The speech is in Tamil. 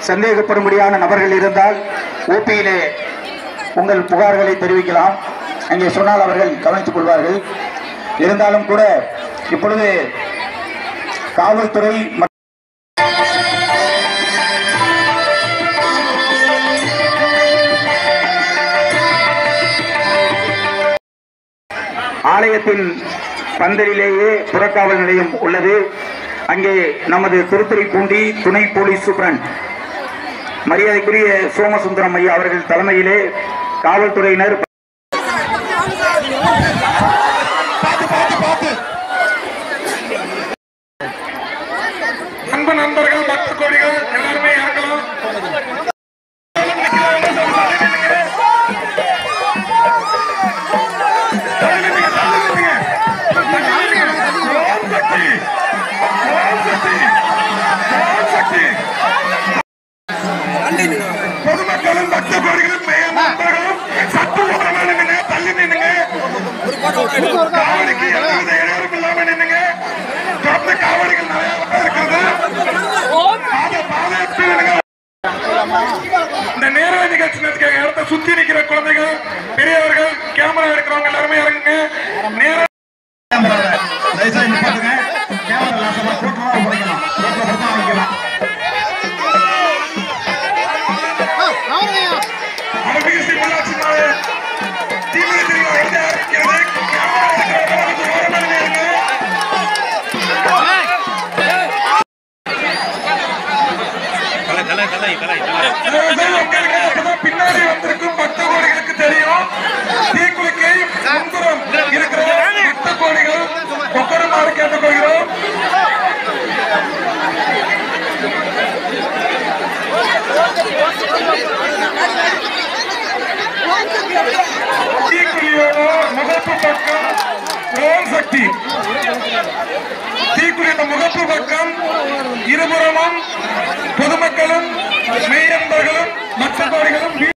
சந்தேகப்படும்படியான நபர்கள் இருந்தால் ஓபியிலே உங்கள் புகார்களை தெரிவிக்கலாம். அங்கே சொன்னால் அவர்கள் கவனித்துக் கொள்வார்கள். இருந்தாலும் கூட இப்பொழுது காவல்துறை ஆலயத்தின் பந்தலிலேயே புறக்காவல் நிலையம் உள்ளது. அங்கே நமது திருத்துறைப்பூண்டி துணை போலீஸ் சூப்பரண்ட் மரியாதைக்குரிய சோமசுந்தரம் ஐயா அவர்கள் தலைமையிலே காவல்துறையினர் நண்பர்கள் பக்த கோடிகள் எல்லாருமே இறக்கலாம். பொதுமக்களும் பக்த கோடிகளும் நண்பர்களும் சத்து தள்ளி நின்னுங்க. காவடிக்கு எந்த இடையூறும் இல்லாம நின்னுங்க. தொடர்ந்து காவடிகள் நிறைய இருக்கிறது. இந்த நேர நிகழ்ச்சி இடத்த சுத்தி நிற்கிற குழந்தைகள் பெரியவர்கள் கேமரா இருக்கிறவங்க எல்லாருமே இறங்குங்க. நேர பின்னாடி வந்திருக்கும் பக்த கோடிகளுக்கு தெரியும். தீக்குளிக்கை முன்புறம் இருக்கிற பக்த கோடிகள் ஒவ்வொருமாறு கேட்டுக்கொள்கிறோம். தீக்குளியோட முகப்பு பக்கம் ஓம் சக்தி. தீக்குளியோட முகப்பு பக்கம் இருபுறமும் பொதுமக்களும் மெய்யன்பர்களும் மற்ற கோடிகளும்